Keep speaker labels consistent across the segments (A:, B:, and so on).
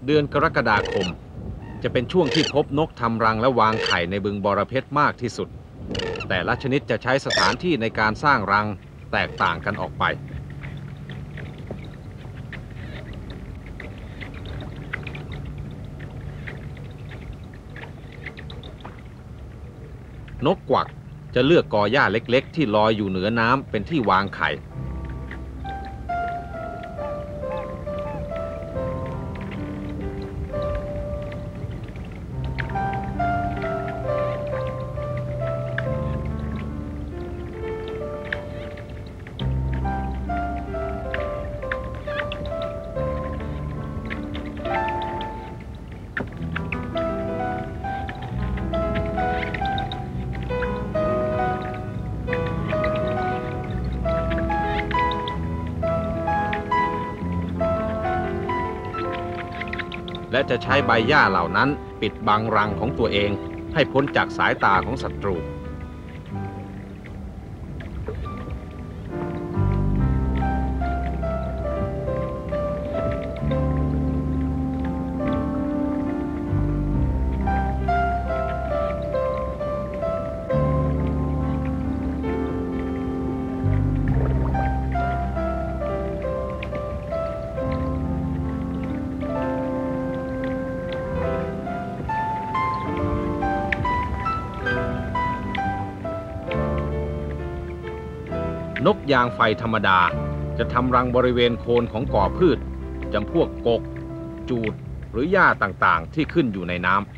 A: เดือนกรกฎาคมจะเป็นช่วงที่พบนกทำรังและวางไข่ในบึงบรเพชรมากที่สุดแต่ละชนิดจะใช้สถานที่ในการสร้างรังแตกต่างกันออกไปนกกวักจะเลือกกอหญ้าเล็กๆที่ลอยอยู่เหนือน้ำเป็นที่วางไข่และจะใช้ใบหญ้าเหล่านั้นปิดบังรังของตัวเองให้พ้นจากสายตาของศัตรูนกยางไฟธรรมดาจะทำรังบริเวณโคนของก่อพืชจำพวกกกจูดหรือหญ้าต่างๆที่ขึ้นอยู่ในน้ำ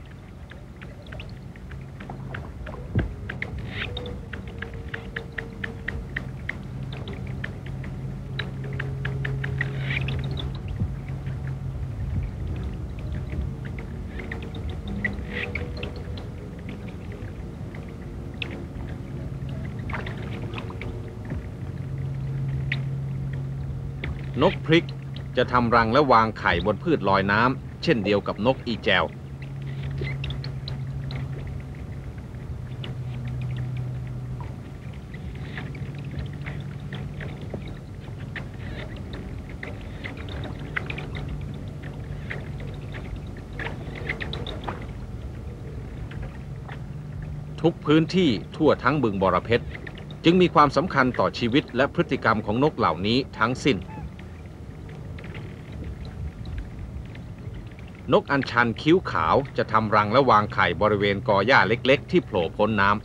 A: นกพริกจะทำรังและวางไข่บนพืชลอยน้ำเช่นเดียวกับนกอีแจวทุกพื้นที่ทั่วทั้งบึงบรเพชรจึงมีความสำคัญต่อชีวิตและพฤติกรรมของนกเหล่านี้ทั้งสิ้นนกอัญชันคิ้วขาวจะทำรังและวางไข่บริเวณกอหญ้าเล็กๆที่โผล่พ้นน้ำ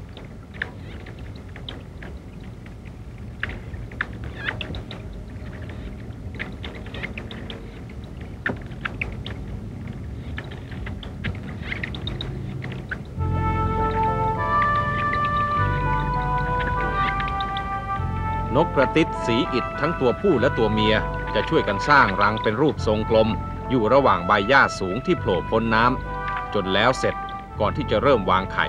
A: นกกระติดสีอิฐทั้งตัวผู้และตัวเมียจะช่วยกันสร้างรังเป็นรูปทรงกลมอยู่ระหว่างใบหญ้าสูงที่โผล่พ้นน้ำจนแล้วเสร็จก่อนที่จะเริ่มวางไข่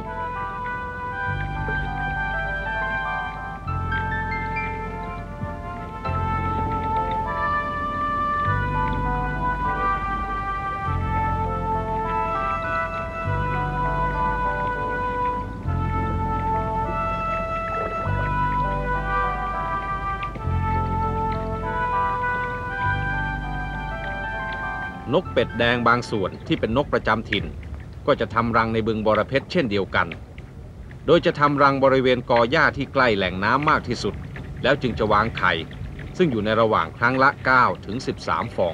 A: นกเป็ดแดงบางส่วนที่เป็นนกประจำถิ่นก็จะทำรังในบึงบรเพชรเช่นเดียวกันโดยจะทำรังบริเวณกอหญ้าที่ใกล้แหล่งน้ำมากที่สุดแล้วจึงจะวางไข่ซึ่งอยู่ในระหว่างครั้งละ9 ถึง 13 ฟอง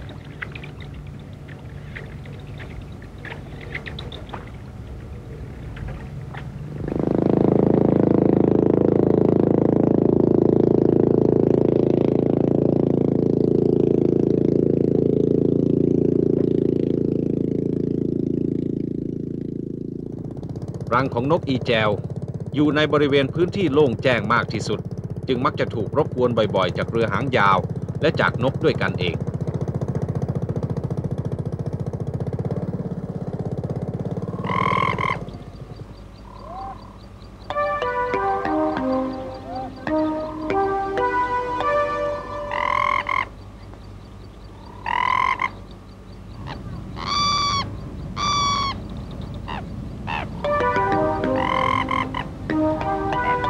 A: รังของนกอีแจวอยู่ในบริเวณพื้นที่โล่งแจ้งมากที่สุดจึงมักจะถูกรบกวนบ่อยๆจากเรือหางยาวและจากนกด้วยกันเอง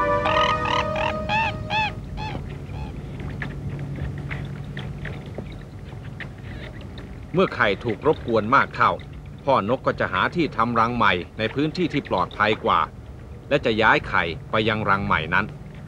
A: นเมื่อไข่ถูกรบกวนมากเข้าพ่อนกก็จะหาที่ทำรังใหม่ในพื้นที่ที่ปลอดภัยกว่าและจะย้ายไข่ไปยังรังใหม่นั้น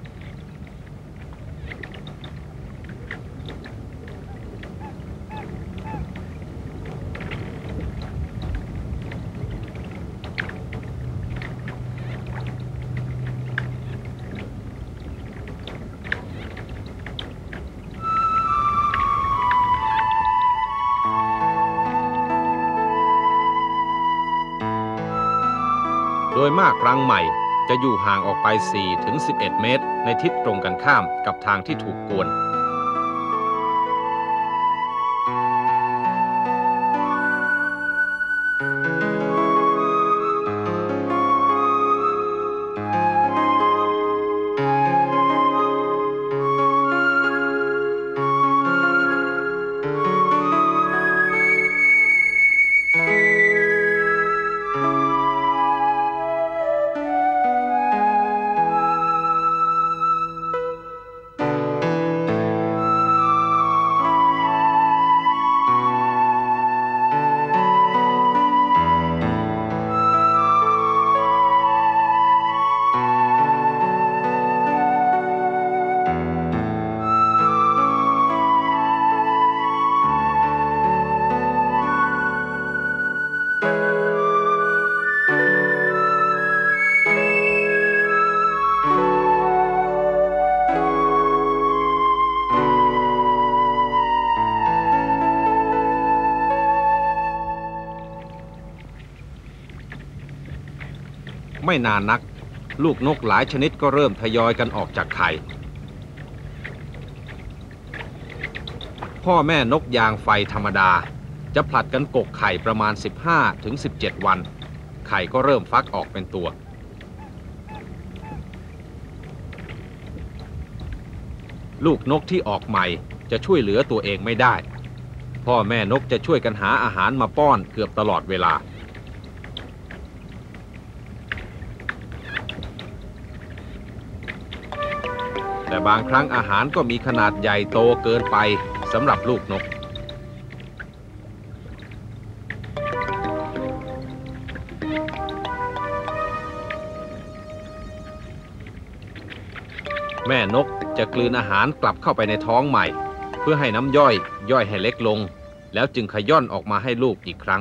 A: โดยมากรังใหม่จะอยู่ห่างออกไป 4-11 เมตรในทิศตรงกันข้ามกับทางที่ถูกกวนไม่นานนักลูกนกหลายชนิดก็เริ่มทยอยกันออกจากไข่พ่อแม่นกยางไฟธรรมดาจะผลัดกันกกไข่ประมาณ 15-17 วันไข่ก็เริ่มฟักออกเป็นตัวลูกนกที่ออกใหม่จะช่วยเหลือตัวเองไม่ได้พ่อแม่นกจะช่วยกันหาอาหารมาป้อนเกือบตลอดเวลาแต่บางครั้งอาหารก็มีขนาดใหญ่โตเกินไปสำหรับลูกนกแม่นกจะกลืนอาหารกลับเข้าไปในท้องใหม่เพื่อให้น้ำย่อยให้เล็กลงแล้วจึงขย่อนออกมาให้ลูกอีกครั้ง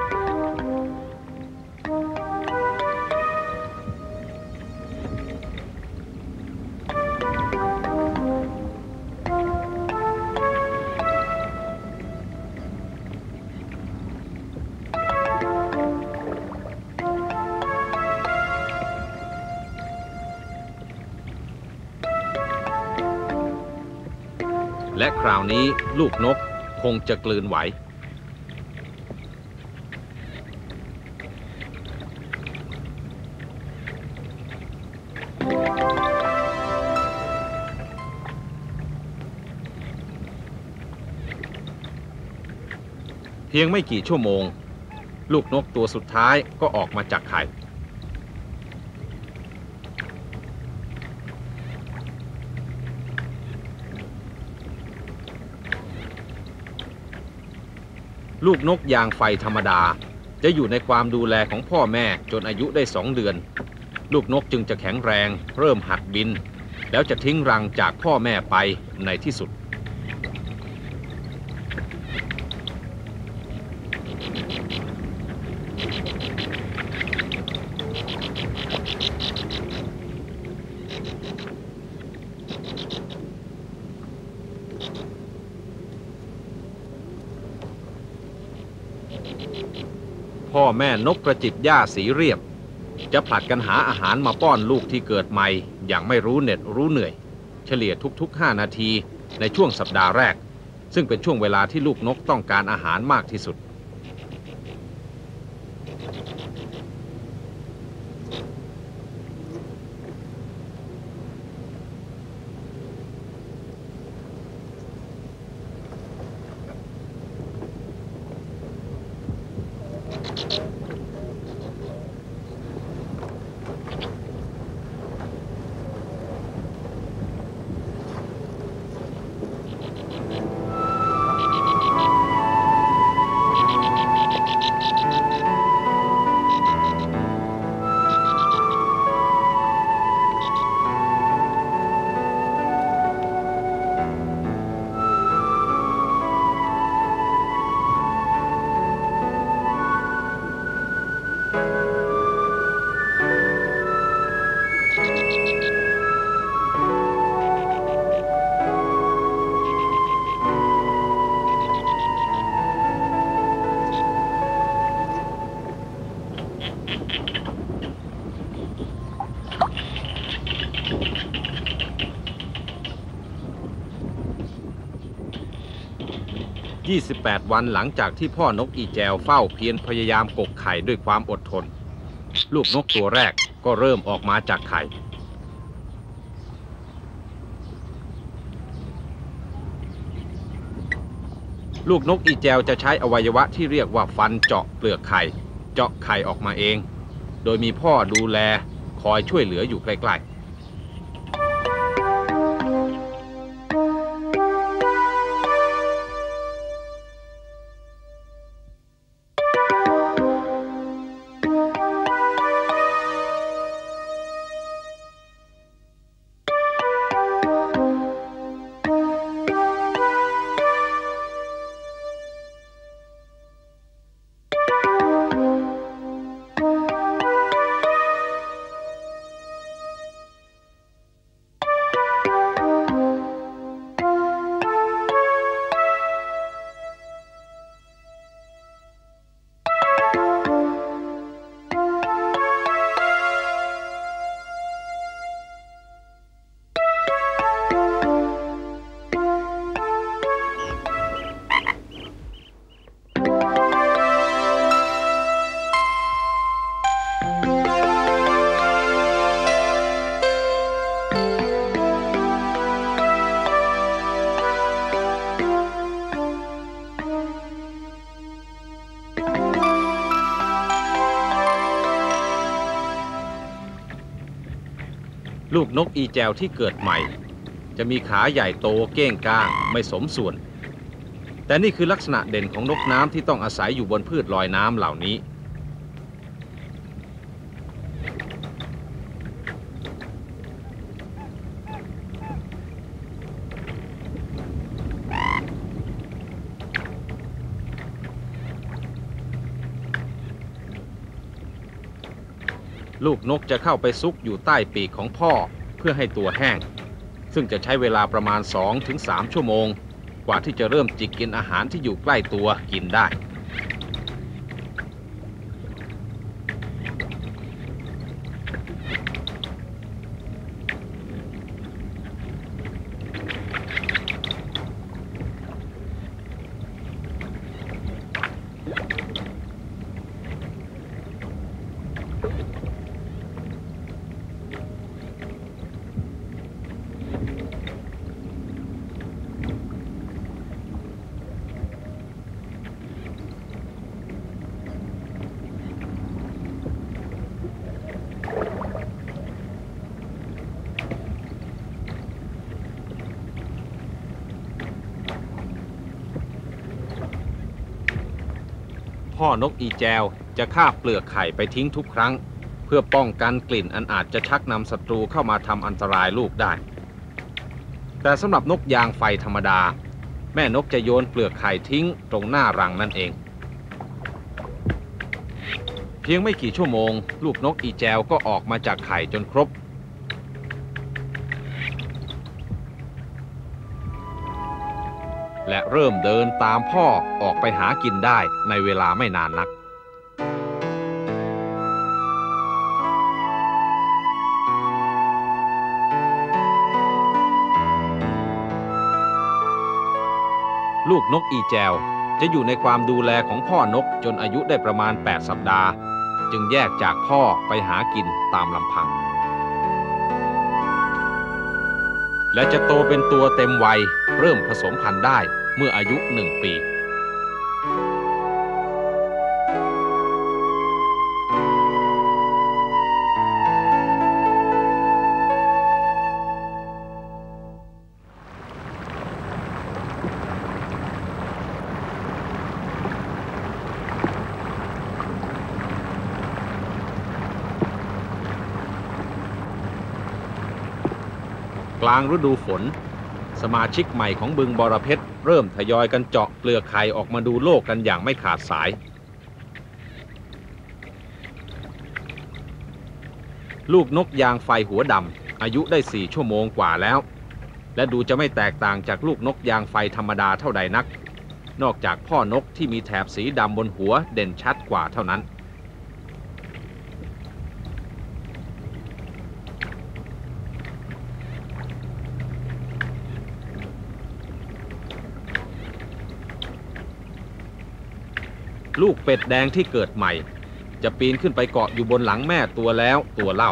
A: และคราวนี้ลูกนกคงจะกลืนไหวเพียงไม่กี่ชั่วโมงลูกนกตัวสุดท้ายก็ออกมาจากไข่ลูกนกยางไฟธรรมดาจะอยู่ในความดูแลของพ่อแม่จนอายุได้2 เดือนลูกนกจึงจะแข็งแรงเริ่มหัดบินแล้วจะทิ้งรังจากพ่อแม่ไปในที่สุดพ่อแม่นกกระจิบหญ้าสีเรียบจะผลัดกันหาอาหารมาป้อนลูกที่เกิดใหม่อย่างไม่รู้เหน็ดรู้เหนื่อยเฉลี่ยทุกๆ5 นาทีในช่วงสัปดาห์แรกซึ่งเป็นช่วงเวลาที่ลูกนกต้องการอาหารมากที่สุด 28 วันหลังจากที่พ่อนกอีแจวเฝ้าเพียรพยายามกกไข่ด้วยความอดทนลูกนกตัวแรกก็เริ่มออกมาจากไข่ลูกนกอีแจวจะใช้อวัยวะที่เรียกว่าฟันเจาะเปลือกไข่เจาะไข่ออกมาเองโดยมีพ่อดูแลคอยช่วยเหลืออยู่ใกล้ๆลูกนกอีแจวที่เกิดใหม่จะมีขาใหญ่โตเก้งก้างไม่สมส่วนแต่นี่คือลักษณะเด่นของนกน้ำที่ต้องอาศัยอยู่บนพืชลอยน้ำเหล่านี้ลูกนกจะเข้าไปซุกอยู่ใต้ปีกของพ่อเพื่อให้ตัวแห้งซึ่งจะใช้เวลาประมาณ 2-3 ชั่วโมงกว่าที่จะเริ่มจิกกินอาหารที่อยู่ใกล้ตัวกินได้พ่อนกอีแจวจะคาบเปลือกไข่ไปทิ้งทุกครั้งเพื่อป้องกันกลิ่นอันอาจจะชักนำศัตรูเข้ามาทำอันตรายลูกได้แต่สำหรับนกยางไฟธรรมดาแม่นกจะโยนเปลือกไข่ทิ้งตรงหน้ารังนั่นเองเพียงไม่กี่ชั่วโมงลูกนกอีแจวก็ออกมาจากไข่จนครบและเริ่มเดินตามพ่อออกไปหากินได้ในเวลาไม่นานนักลูกนกอีแจวจะอยู่ในความดูแลของพ่อนกจนอายุได้ประมาณ8 สัปดาห์จึงแยกจากพ่อไปหากินตามลำพังและจะโตเป็นตัวเต็มวัยเริ่มผสมพันธุ์ได้เมื่ออายุ1 ปีกลางฤดูฝนสมาชิกใหม่ของบึงบรเพชรเริ่มทยอยกันเจาะเปลือกไข่ออกมาดูโลกกันอย่างไม่ขาดสายลูกนกยางไฟหัวดำอายุได้4 ชั่วโมงกว่าแล้วและดูจะไม่แตกต่างจากลูกนกยางไฟธรรมดาเท่าใดนักนอกจากพ่อนกที่มีแถบสีดำบนหัวเด่นชัดกว่าเท่านั้นลูกเป็ดแดงที่เกิดใหม่จะปีนขึ้นไปเกาะอยู่บนหลังแม่ตัวแล้วตัวเล่า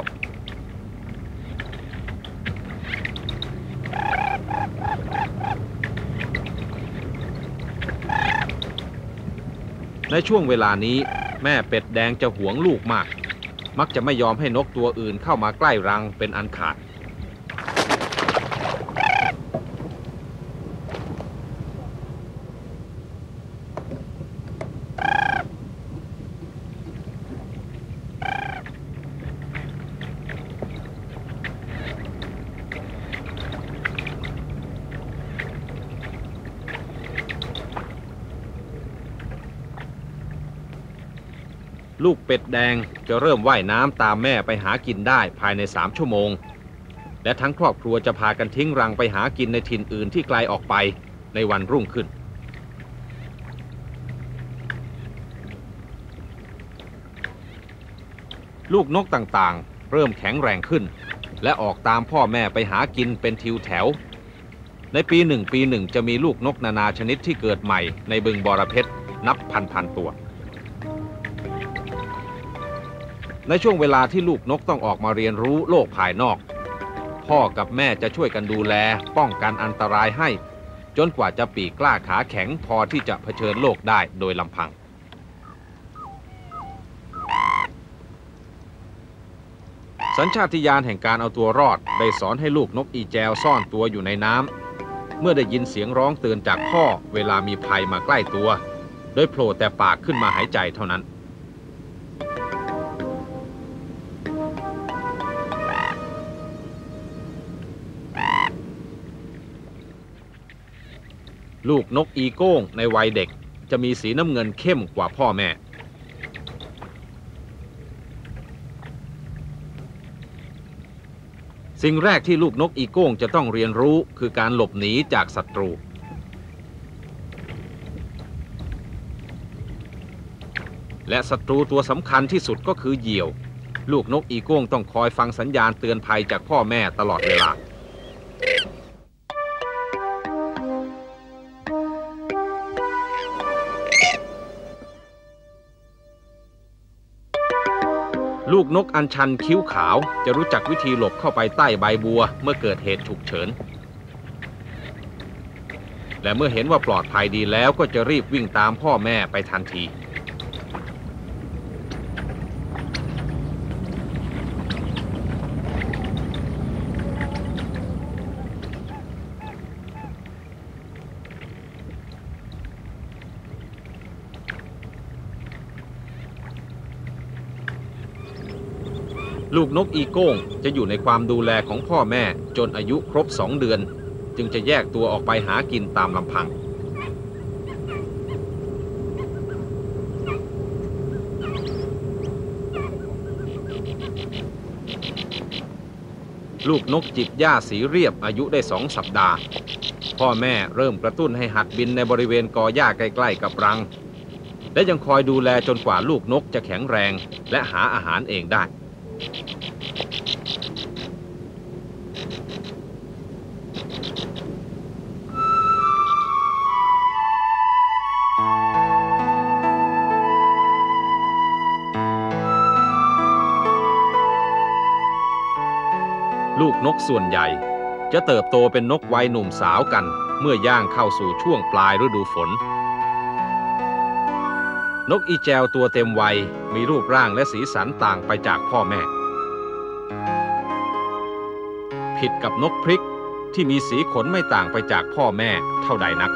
A: ในช่วงเวลานี้แม่เป็ดแดงจะหวงลูกมากมักจะไม่ยอมให้นกตัวอื่นเข้ามาใกล้รังเป็นอันขาดลูกเป็ดแดงจะเริ่มว่ายน้ำตามแม่ไปหากินได้ภายใน3 ชั่วโมงและทั้งครอบครัวจะพากันทิ้งรังไปหากินในถิ่นอื่นที่ไกลออกไปในวันรุ่งขึ้นลูกนกต่างๆเริ่มแข็งแรงขึ้นและออกตามพ่อแม่ไปหากินเป็นทิวแถวในปีหนึ่งจะมีลูกนกนานาชนิดที่เกิดใหม่ในบึงบรเพชรนับพันตัวในช่วงเวลาที่ลูกนกต้องออกมาเรียนรู้โลกภายนอกพ่อกับแม่จะช่วยกันดูแลป้องกันอันตรายให้จนกว่าจะปีกกล้าขาแข็งพอที่จะเผชิญโลกได้โดยลำพังสัญชาตญาณแห่งการเอาตัวรอดได้สอนให้ลูกนกอีแจวซ่อนตัวอยู่ในน้ำเมื่อได้ยินเสียงร้องเตือนจากพ่อเวลามีภัยมาใกล้ตัวโดยโผล่แต่ปากขึ้นมาหายใจเท่านั้นลูกนกอีโก้งในวัยเด็กจะมีสีน้ำเงินเข้มกว่าพ่อแม่สิ่งแรกที่ลูกนกอีโก้งจะต้องเรียนรู้คือการหลบหนีจากศัตรูและศัตรูตัวสำคัญที่สุดก็คือเหยี่ยวลูกนกอีโก้งต้องคอยฟังสัญญาณเตือนภัยจากพ่อแม่ตลอดเวลาลูกนกอัญชันคิ้วขาวจะรู้จักวิธีหลบเข้าไปใต้ใบบัวเมื่อเกิดเหตุฉุกเฉินและเมื่อเห็นว่าปลอดภัยดีแล้วก็จะรีบวิ่งตามพ่อแม่ไปทันทีลูกนกอีโก้งจะอยู่ในความดูแลของพ่อแม่จนอายุครบ2 เดือนจึงจะแยกตัวออกไปหากินตามลำพังลูกนกจิบหญ้าสีเรียบอายุได้2 สัปดาห์พ่อแม่เริ่มกระตุ้นให้หัดบินในบริเวณกอหญ้าใกล้ๆกับรังและยังคอยดูแลจนกว่าลูกนกจะแข็งแรงและหาอาหารเองได้ลูกนกส่วนใหญ่จะเติบโตเป็นนกวัยหนุ่มสาวกันเมื่อย่างเข้าสู่ช่วงปลายฤดูฝนนกอีแจวตัวเต็มวัยมีรูปร่างและสีสันต่างไปจากพ่อแม่ผิดกับนกพริกที่มีสีขนไม่ต่างไปจากพ่อแม่เท่าใดนัก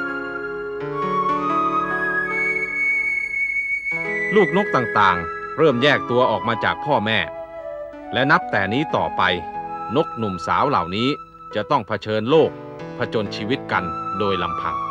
A: ลูกนกต่างๆเริ่มแยกตัวออกมาจากพ่อแม่และนับแต่นี้ต่อไปนกหนุ่มสาวเหล่านี้จะต้องเผชิญโลกผจญชีวิตกันโดยลำพัง